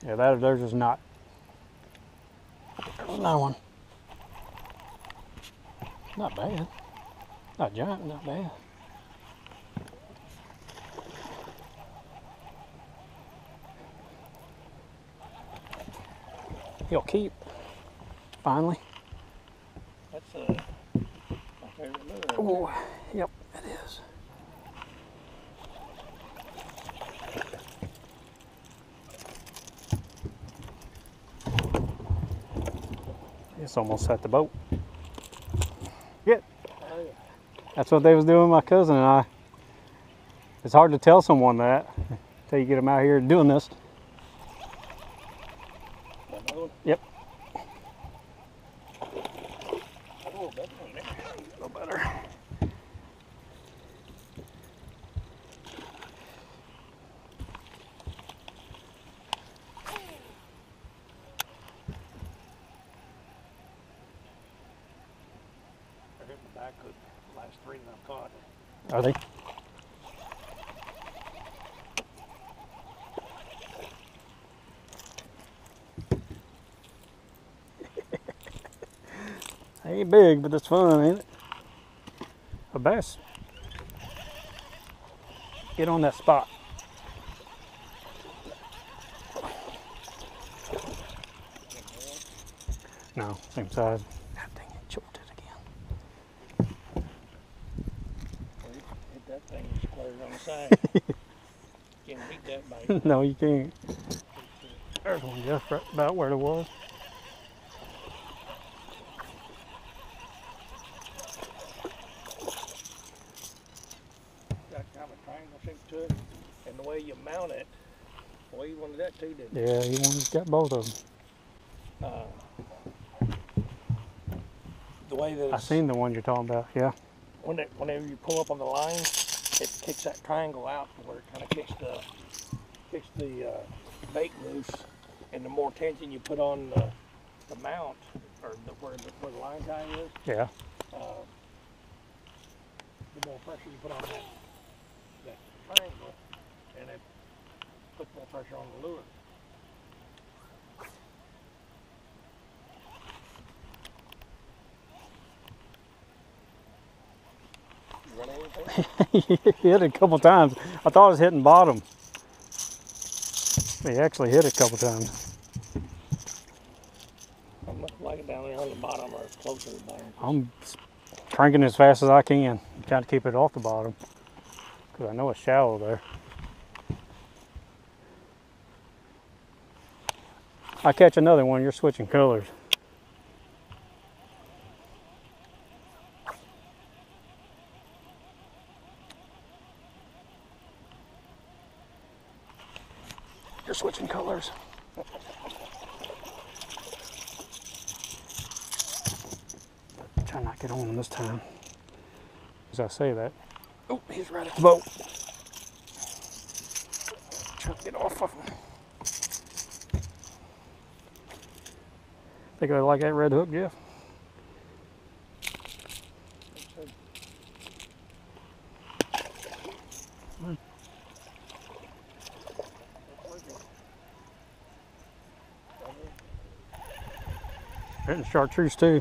Yeah, there's just not. There's another one. Not bad. Not giant, not bad. He'll keep. Finally. That's my favorite lure. Oh, yep, it is. It's almost at the boat. Yeah. Oh, yeah. That's what they was doing, my cousin and I. It's hard to tell someone that until you get them out here doing this. Another one? Yep. Oh, better one there. A little better. They're hitting the back of the last three that I've caught. Are they? Ain't big, but it's fun, ain't it? A bass. Get on that spot. No, same size. God dang it, choked it again. Hit that thing and square it on the side. Can't beat that bite. No, you can't. There's one just right about where it was. Got kind of a triangle shape to it, and the way you mount it, well, you wanted that too, didn't you? Yeah, he got both of them. The way that I seen the one you're talking about, yeah. whenever you pull up on the line, it kicks that triangle out to where it kind of kicks the bait loose, and the more tension you put on the mount, or where the line tie is, Yeah. the more pressure you put on that triangle, and it puts more pressure on the lure. You run anything? He hit it a couple times. I thought it was hitting bottom. He actually hit it a couple times. I'm looking like it down there on the bottom or close to the bottom. I'm cranking as fast as I can, trying to keep it off the bottom, because I know it's shallow there. I catch another one, you're switching colors. You're switching colors. Try not to get on him this time. As I say that. Oh, he's right at the boat. Trying to get off of him. Think I like that red hook, Jeff? Hitting chartreuse too.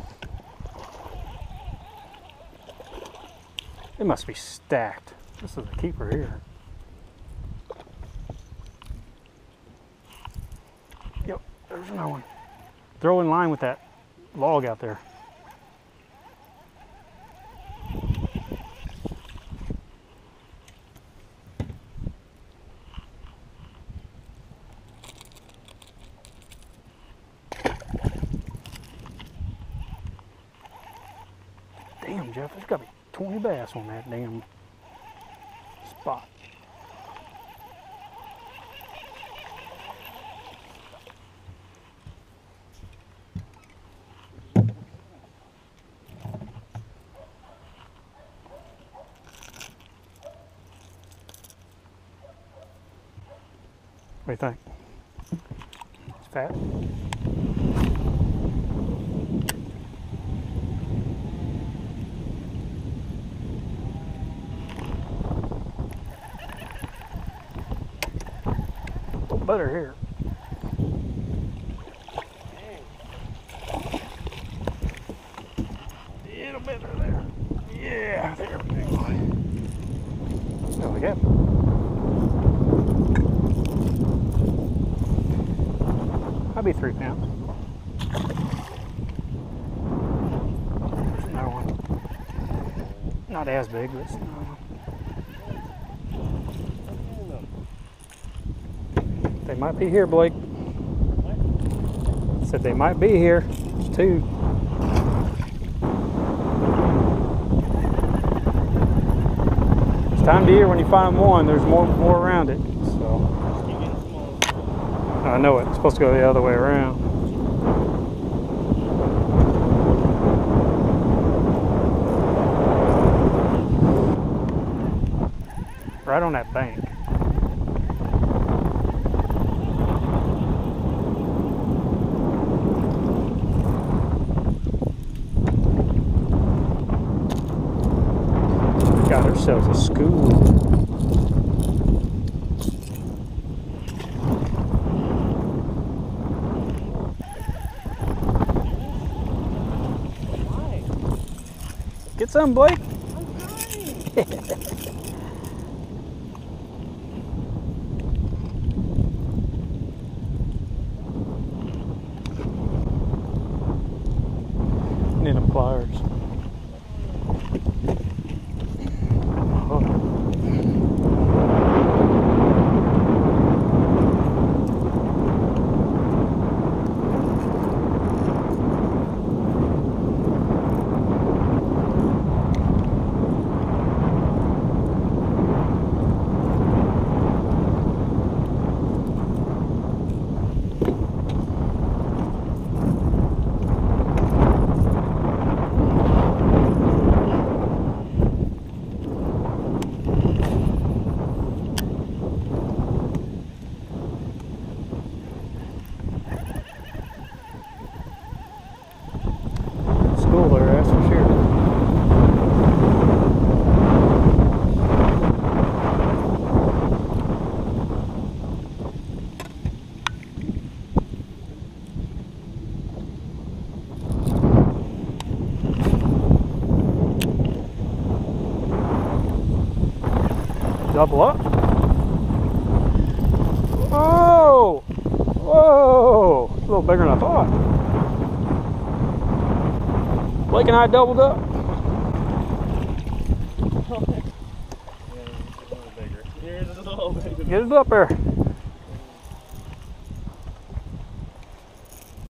It must be stacked. This is a keeper here. Yep, there's another one. Throw in line with that log out there. Damn, Jeff, there's got to be 20 bass on that damn spot. What do you think? It's fat? Better here. better there. Yeah, there we go. There we go. I'll be 3 pounds. There's another one. Not as big, but it's another one. They might be here, Blake. Said they might be here. There's 2. It's time of year when you find one, there's more around it. So I know it. It's supposed to go the other way around. Right on that bank. Got ourselves a school. Get some, Blake. I'm trying. Need them pliers. School there, that's for sure. Double up. Whoa! Whoa! It's a little bigger than I thought. Blake and I doubled up. Here's a little bigger. Get it up there.